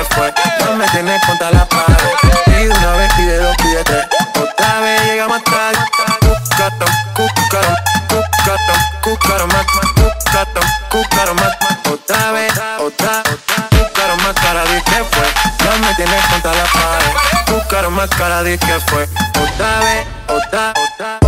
fue. No me tienes contra la pared. Pide una vez, pide dos, pide tres. Otra vez llegamos tarde. Cúcaro más. Otra vez, cúcaro más cara de que fue. No me tienes contra la pared. Cúcaro más cara de que fue. Otra vez,